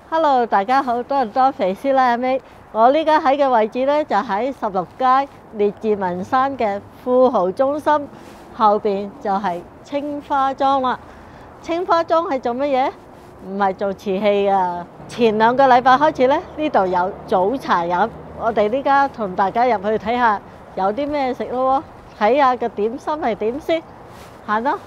Hello， 大家好，多倫多肥師奶阿 May。我呢家喺嘅位置呢，就喺16街列治文山嘅富豪中心後邊，就係青花莊啦。青花莊係做乜嘢？唔係做瓷器啊。前2個禮拜開始呢，呢度有早茶飲。我哋呢家同大家入去睇下有啲咩食咯喎，睇下個點心係點先，行咯。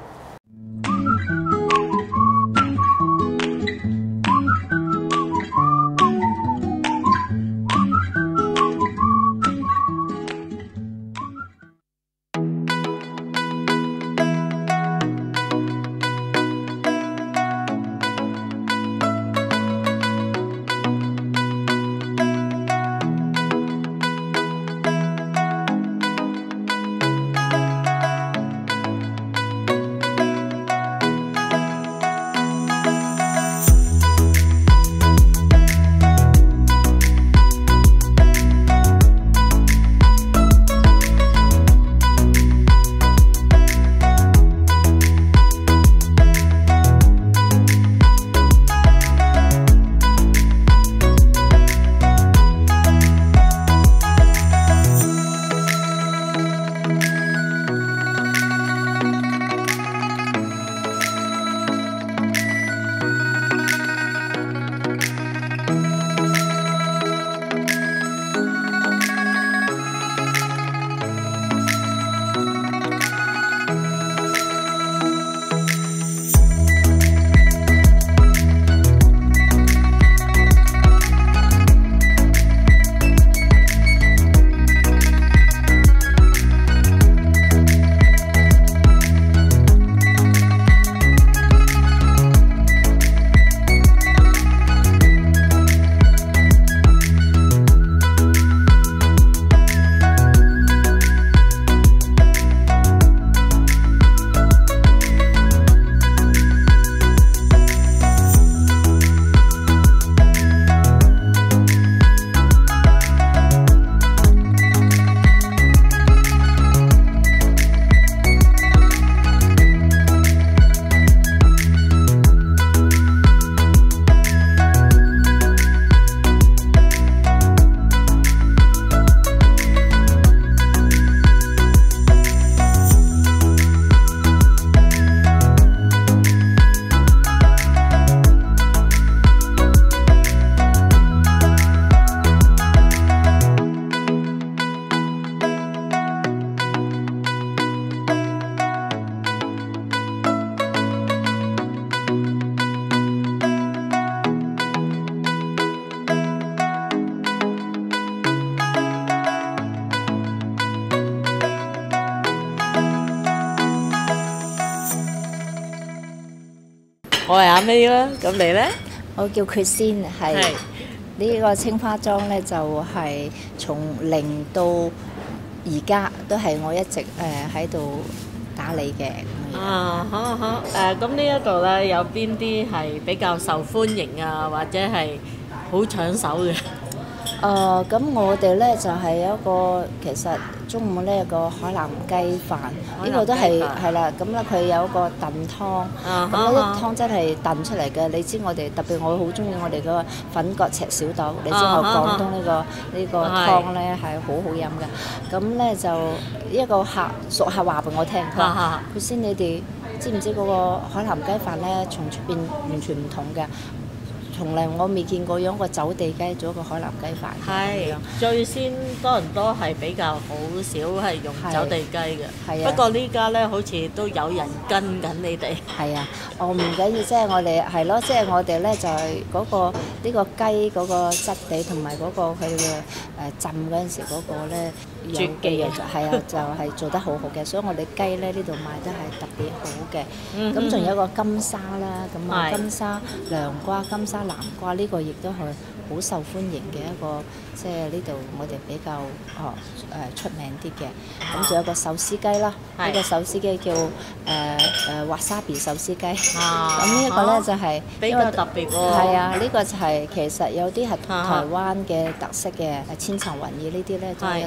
我係阿 May 啦，咁你呢？ 我叫佢先，係呢個青花莊呢，就係從零到而家都係我一直喺度打理嘅。 好，咁呢一度呢，有邊啲係比較受歡迎啊，或者係好搶手嘅？ 咁我哋呢就係有一個其實中午呢有個海南雞飯，呢個都係啦。咁咧佢有一個燉湯，咁嗰啲湯真係燉出嚟嘅。你知我哋特別我好中意我哋嗰個粉葛赤小豆，你知我廣東呢個湯呢係好好飲嘅。咁呢就一個熟客話俾我聽，佢先你哋知唔知嗰個海南雞飯呢從出邊完全唔同嘅？從嚟我未見過用個走地雞做一個海南雞飯。 係最先多倫多係比較好少係用走地雞嘅。不過呢家呢，好似都有人跟緊你哋。係啊， 唔緊要，即係我哋係咯，即係我哋呢就係嗰個呢個雞嗰個質地同埋嗰個佢嘅浸嗰陣時嗰個呢絕技啊！ 係啊，就係做得好好嘅，所以我哋雞呢度賣得係特別好嘅。咁仲有個金沙啦，咁啊金沙涼瓜、金沙南瓜呢個亦都係好受歡迎嘅一個，即係呢度我哋比較出名啲嘅。咁仲有個手撕雞啦，呢個手撕雞叫滑沙比手撕雞。咁呢一個呢就係比較特別喎。 係啊，呢個就係其實有啲係台灣嘅特色嘅千層雲耳呢啲呢，都有啲少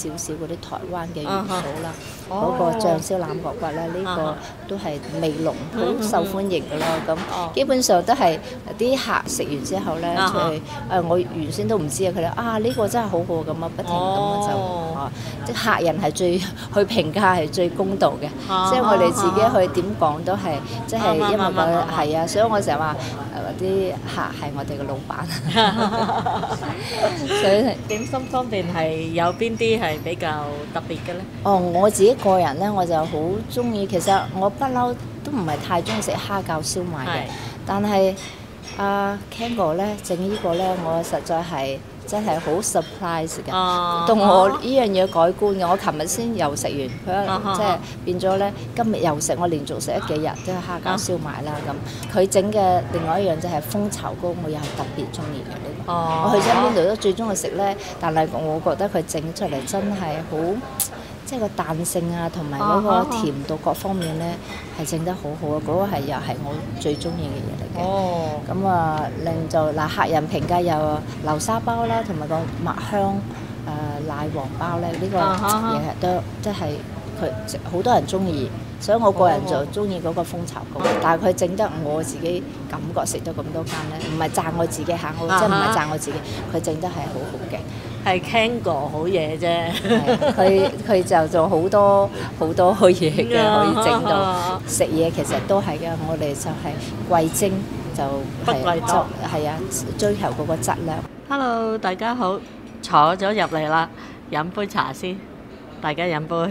少少嗰啲台灣嘅元素啦。嗰個醬燒腩角骨咧，呢個都係味濃，好受歡迎㗎咯。咁基本上都係啲客食完之後咧，我原先都唔知啊，佢哋呢個真係好好咁啊，不停咁就即係客人係最去評價係最公道嘅，即係我哋自己去點講都係，即係因為係啊，所以我成日話啲客係我哋嘅老闆。所以點心方面係有邊啲係比較特別嘅咧？ 我自己個人咧，我就好中意。其實我不嬲都唔係太中意食蝦餃燒賣嘅，但係Ken 哥咧整呢個咧，我實在係真係好 surprise 嘅，到我呢樣嘢改觀嘅。我琴日先又食完，佢即係變咗咧，今日又食，我連續食咗幾日即係蝦餃燒賣啦咁。佢整嘅另外一樣就係蜂巢糕，我又係特別中意嘅呢個。我去親邊度都最中意食咧，但係我覺得佢整出嚟真係好。即係個彈性啊，同埋嗰個甜度各方面咧，係整得好好啊！嗰個係又係我最中意嘅嘢嚟嘅。咁令就客人評價有流沙包啦，同埋個麥香奶黃包咧，呢個嘢係都即係佢好多人中意，所以我個人就中意嗰個蜂巢糕。但係佢整得我自己感覺食到咁多間咧，唔係讚我自己嚇，我即係唔係讚我自己，佢整得係好好嘅。 係 Ken 哥好嘢啫， 佢就做好多好多嘢嘅，可以整到食嘢。其實都係嘅，我哋就係貴精就不貴多， 係啊，追求嗰個質量。 Hello， 大家好，坐咗入嚟啦，飲杯茶先，大家飲杯。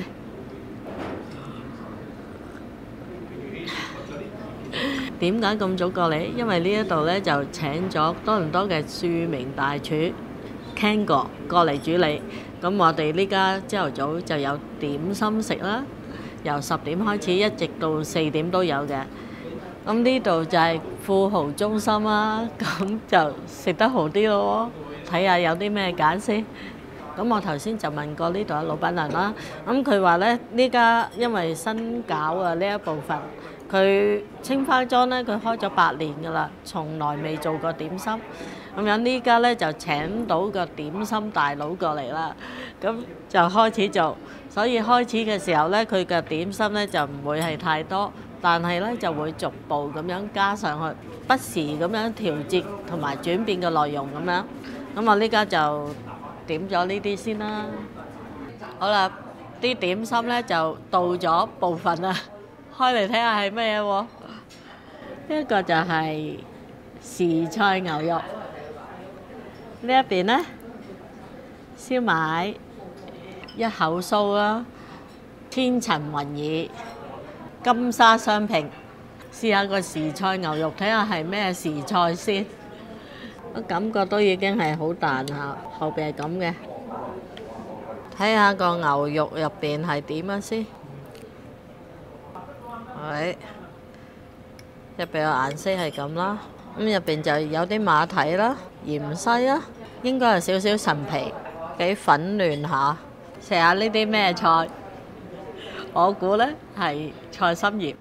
點解咁早過嚟？因為呢一度呢就請咗多倫多嘅著名大廚Ken 哥過嚟主理，咁我哋呢家朝頭早就有點心食啦，由10點開始一直到4點都有嘅。咁呢度就係富豪中心啦，咁就食得好啲咯。睇下有啲咩揀先。咁我頭先就問過呢度嘅老闆娘啦，咁佢話咧呢家因為新搞啊呢一部分，佢青花莊咧佢開咗8年㗎啦，從來未做過點心。咁樣呢家咧就請到個點心大佬過嚟啦，咁就開始做。所以開始嘅時候咧，佢嘅點心咧就唔會係太多，但係咧就會逐步咁樣加上去，不時咁樣調節同埋轉變嘅內容咁樣。咁我呢家就點咗呢啲先啦。好啦，啲點心咧就到咗部分啦，開嚟睇下係咩喎？呢一個就係時菜牛肉。呢一邊呢，燒賣一口酥啦，千層雲耳、金沙雙拼，試下個時菜牛肉，睇下係咩時菜先。我感覺都已經係好彈下，後邊係咁嘅。睇下個牛肉入邊係點樣先。係，入邊個顏色係咁啦。咁入邊就有啲馬蹄啦、芫茜啦，應該係少少陳皮，幾粉嫩下。食下呢啲咩菜？我估呢係菜心葉。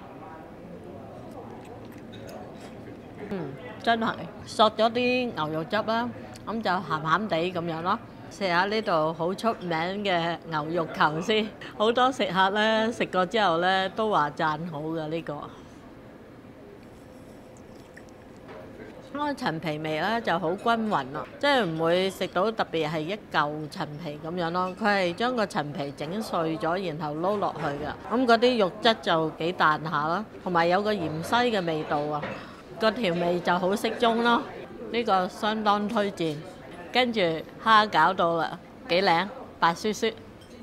真係索咗啲牛肉汁啦，咁就鹹鹹地咁樣咯。食下呢度好出名嘅牛肉球先，好多食客呢食過之後呢都話讚好嘅呢個。嗰個陳皮味咧就好均勻咯，即係唔會食到特別係一嚿陳皮咁樣咯。佢係將個陳皮整碎咗，然後撈落去嘅。咁嗰啲肉質就幾彈下啦，同埋有個芫茜嘅味道啊。個調味就好適中咯，呢個相當推薦。跟住蝦餃到啦，幾靚，白雪雪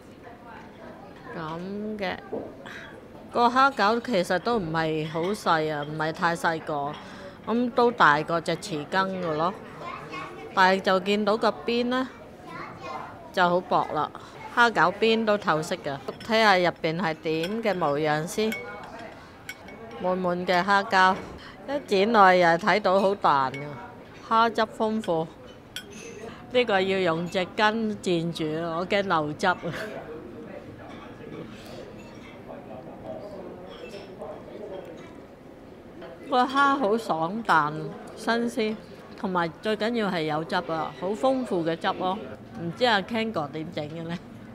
咁嘅。個蝦餃其實都唔係好細啊，唔係太細個。咁都大過隻匙羹嘅咯，但係就見到個邊呢就好薄啦，蝦餃邊都透色嘅。睇下入邊係點嘅模樣先，滿滿嘅蝦膠，一剪落又係睇到好彈嘅，蝦汁豐富。呢個要用隻羹墊住，我驚漏汁啊！個蝦好爽彈、新鮮，同埋最緊要係有汁啊，好豐富嘅汁咯。唔知阿 Ken 哥點整嘅呢？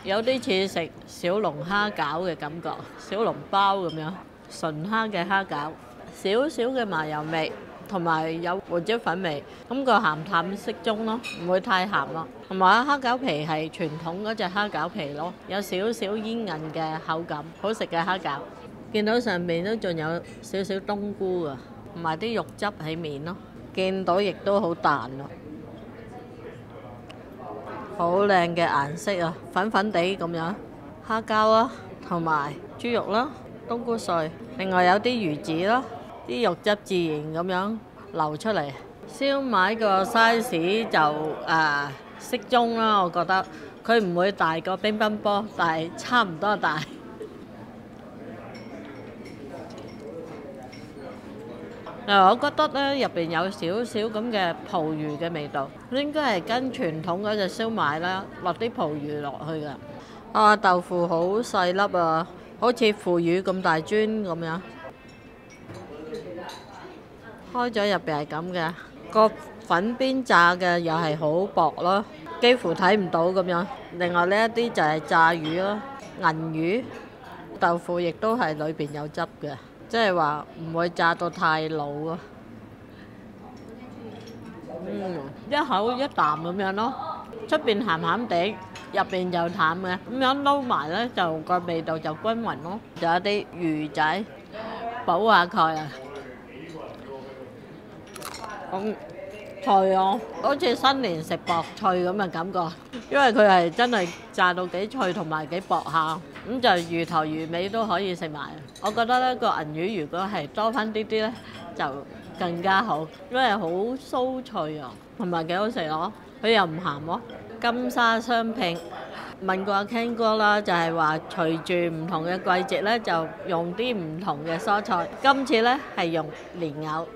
有啲似食小龍蝦餃嘅感覺，小籠包咁樣，純蝦嘅蝦餃，少少嘅麻油味，同埋有胡椒粉味，咁個鹹淡適中咯，唔會太鹹咯。同埋蝦餃皮係傳統嗰隻蝦餃皮咯，有少少煙韌嘅口感，好食嘅蝦餃。見到上面都仲有少少冬菇啊，同埋啲肉汁喺面咯。見到亦都好彈咯，好靚嘅顏色啊，粉粉地咁樣。蝦膠啊，同埋豬肉啦，冬菇碎，另外有啲魚子咯，啲肉汁自然咁樣流出嚟。燒賣個 size 就適中啦，我覺得佢唔會大過乒乓波，但係差唔多大。我覺得咧入邊有少少咁嘅蒲魚嘅味道，應該係跟傳統嗰隻燒賣啦，落啲蒲魚落去㗎。豆腐好細粒啊，好似腐乳咁大磚咁樣。開咗入邊係咁嘅，個粉邊炸嘅又係好薄咯，幾乎睇唔到咁樣。另外呢一啲就係炸魚咯，銀魚。豆腐亦都係裏邊有汁嘅。即係話唔會炸到太老啊！一口一啖咁樣咯，出邊鹹鹹地，入邊就淡嘅，咁樣撈埋呢，就個味道就均勻咯。仲有啲魚仔補下蓋啊！咁脆哦，好似新年食薄脆咁嘅感覺，因為佢係真係炸到幾脆同埋幾薄下，咁就魚頭魚尾都可以食埋。我覺得呢個銀魚如果係多翻啲啲呢，就更加好，因為好酥脆啊，同埋幾好食咯。佢又唔鹹咯。金沙雙拼，問過阿 Ken 哥啦，就係話隨住唔同嘅季節呢，就用啲唔同嘅蔬菜。今次呢係用蓮藕。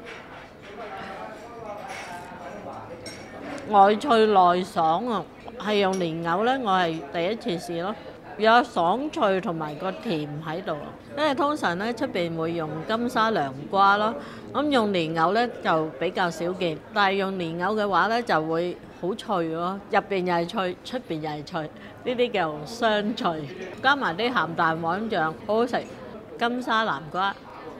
外脆內爽啊，係用蓮藕呢，我係第一次試咯，有爽脆同埋個甜喺度。因為通常呢出邊會用金沙涼瓜咯，咁用蓮藕呢就比較少見，但係用蓮藕嘅話呢就會好脆咯，入邊又係脆，出邊又係脆，呢啲叫雙脆，加埋啲鹹蛋黃醬，好好食。金沙南瓜。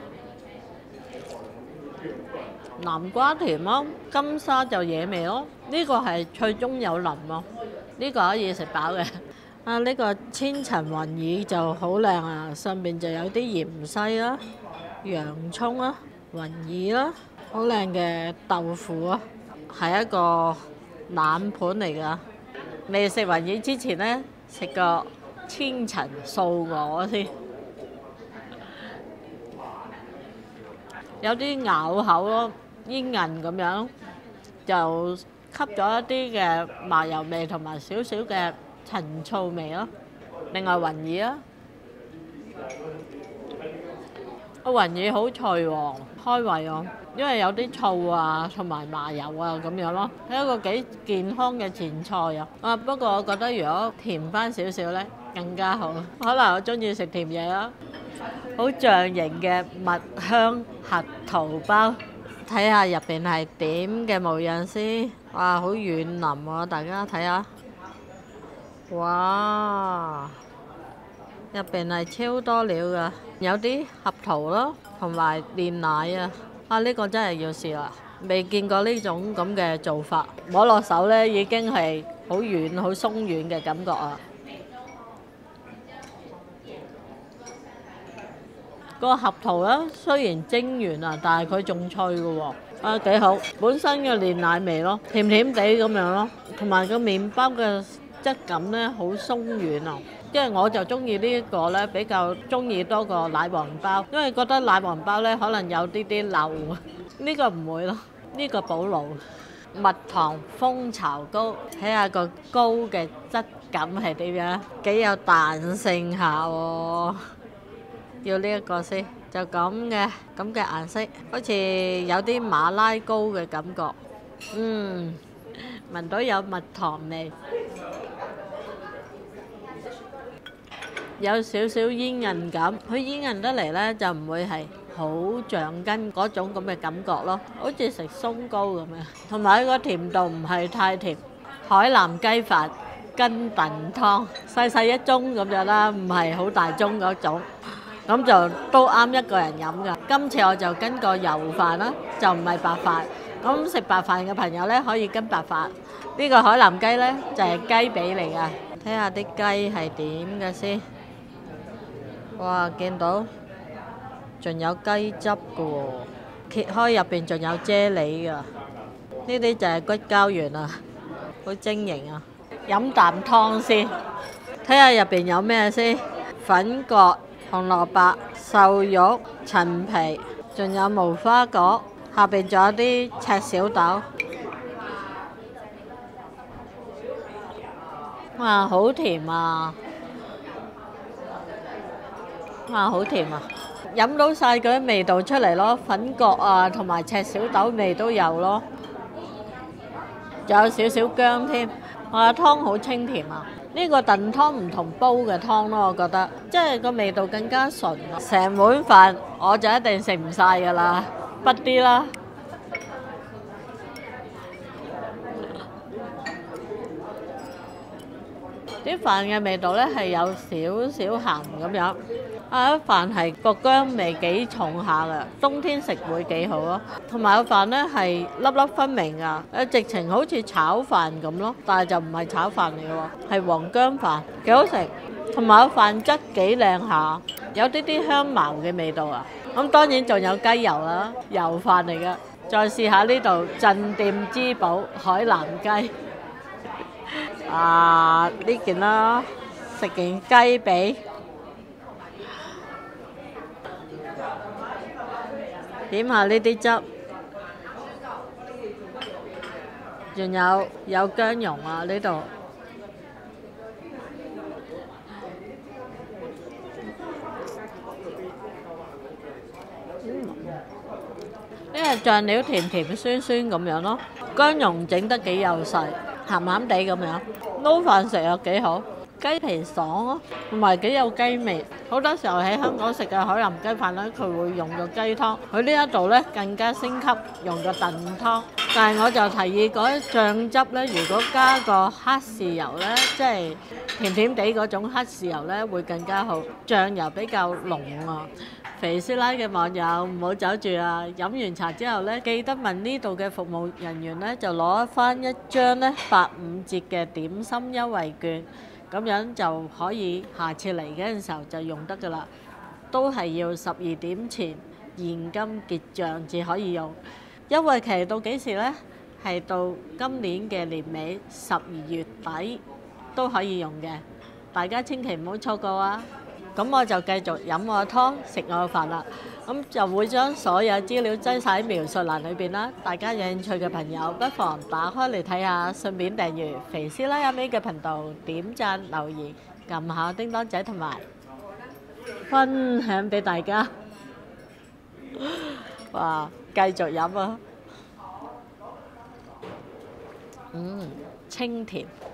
南瓜甜咯，金沙就惹味咯。呢個係脆中有腍咯，呢個可以食飽嘅。呢個千層雲耳就好靚啊，上面就有啲芫茜啦、洋葱啦、雲耳啦，好靚嘅豆腐啊，係一個冷盤嚟㗎。未食雲耳之前呢，食個千層素鵝先，有啲咬口咯。煙韌咁樣，就吸咗一啲嘅麻油味同埋少少嘅陳醋味咯。另外雲耳啦，個雲耳好脆喎，開胃喎，因為有啲醋啊同埋麻油啊咁樣咯，係一個幾健康嘅前菜啊。不過我覺得如果甜翻少少呢，更加好。可能我中意食甜嘢啦。好象形嘅蜜香核桃包。睇下入邊係點嘅模樣先，哇，好軟腍喎！大家睇下，哇，入邊係超多料噶，有啲核桃咯，同埋煉奶啊！呢個真係要試啦，未見過呢種咁嘅做法，摸落手呢已經係好軟、好鬆軟嘅感覺啊！個核桃咧雖然蒸完啊，但係佢仲脆嘅喎，幾好。本身嘅煉奶味咯，甜甜地咁樣咯，同埋個麵包嘅質感咧好鬆軟啊。因為我就中意呢一個咧，比較中意多過奶黃包，因為覺得奶黃包咧可能有啲啲漏，呢個唔會咯，呢個保留。蜜糖蜂巢糕，睇下個糕嘅質感係點樣，幾有彈性下喎。要呢一個先，就咁嘅顏色，好似有啲馬拉糕嘅感覺。聞到有蜜糖味，有少少煙韌感。佢煙韌得嚟呢，就唔會係好橡筋嗰種咁嘅感覺咯，好似食鬆糕咁樣。同埋佢個甜度唔係太甜。海南雞飯羹燉湯，細細一盅咁樣啦，唔係好大盅嗰種，咁就都啱一個人飲㗎。今次我就跟個油飯啦，就唔係白飯。咁食白飯嘅朋友呢，可以跟白飯。呢個海南雞呢，就係雞髀嚟㗎，睇下啲雞係點嘅先。哇，見到仲有雞汁㗎喎，揭開入邊仲有啫喱㗎。呢啲就係骨膠原啊，好晶瑩啊！飲啖湯先，睇下入邊有咩先。粉葛、紅蘿蔔、瘦肉、陳皮，仲有無花果，下邊仲有啲赤小豆。哇，好甜啊！哇，好甜啊！飲到晒嗰啲味道出嚟咯，粉葛啊，同埋赤小豆味都有咯，仲有少少薑添。哇，湯好清甜啊！呢個燉湯唔同煲嘅湯咯，我覺得，即係個味道更加純。成碗飯我就一定食唔晒㗎啦，畢啲啦。啲飯嘅味道呢係有少少鹹咁樣，啲飯係個薑味幾重下㗎，冬天食會幾好咯。同埋個飯呢係粒粒分明啊，直情好似炒飯咁咯，但係就唔係炒飯嚟嘅喎，係黃薑飯，幾好食。同埋個飯質幾靚下，有啲香茅嘅味道啊。咁當然仲有雞油啦，油飯嚟嘅。再試下呢度鎮店之寶海南雞。呢件啦，食件雞髀，點下呢啲汁，仲有薑蓉啊呢度。呢個醬料甜甜酸酸咁樣咯，薑蓉整得幾幼細，鹹鹹地咁樣，撈飯食又幾好，雞皮爽咯，同埋幾有雞味。好多時候喺香港食嘅海南雞飯呢，佢會用個雞湯，佢呢一度呢更加升級，用個燉湯。但係我就提議嗰啲醬汁呢，如果加個黑豉油呢，即係甜甜地嗰種黑豉油呢，會更加好，醬油比較濃啊。肥師奶嘅網友唔好走住啊！飲完茶之後呢，記得問呢度嘅服務人員呢，就攞翻一張呢85折嘅點心優惠券，咁樣就可以下次嚟嘅陣時候就用得㗎啦。都係要12點前現金結帳至可以用。優惠期到幾時呢？係到今年嘅年尾12月底都可以用嘅，大家千祈唔好錯過啊！咁我就繼續飲我嘅湯，食我嘅飯啦。咁就會將所有資料擠晒喺描述欄裏邊啦。大家有興趣嘅朋友，不妨打開嚟睇下，順便訂閱肥師奶阿美嘅頻道，點讚留言，撳下叮當仔同埋分享俾大家。哇！繼續飲啊！清甜。